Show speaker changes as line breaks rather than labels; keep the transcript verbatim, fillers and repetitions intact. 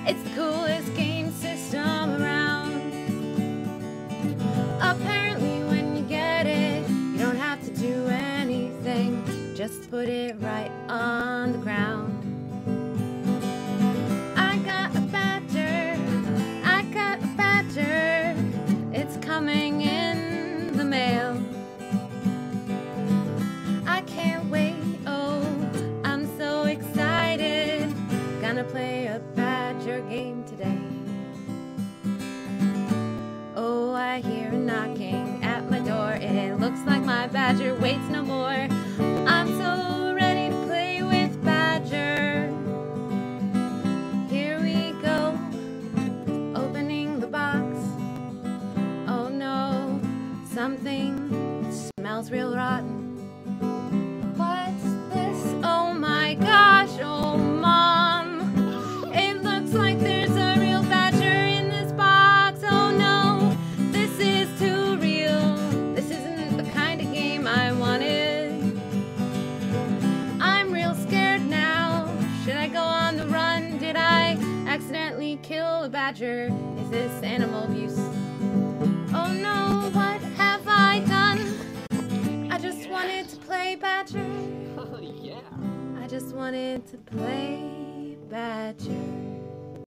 It's the coolest game system around. Apparently when you get it, you don't have to do anything. Just put it right on the ground. I got a badger, I got a badger. It's coming in the mail. I can't wait, oh, I'm so excited. Gonna play a badger game today. Oh, I hear a knocking at my door. It looks like my badger waits no more. I'm so ready to play with Badger. Here we go, opening the box. Oh no, something smells real rotten. What's this? Oh my gosh, oh mom. It looks like there's a real badger in this box. Oh no, this is too real. This isn't the kind of game I wanted. I'm real scared now. Should I go on the run? Did I accidentally kill a badger? Is this animal abuse? Oh no, what have I done? I just wanted to play Badger.
Yeah.
I just wanted to play Badger.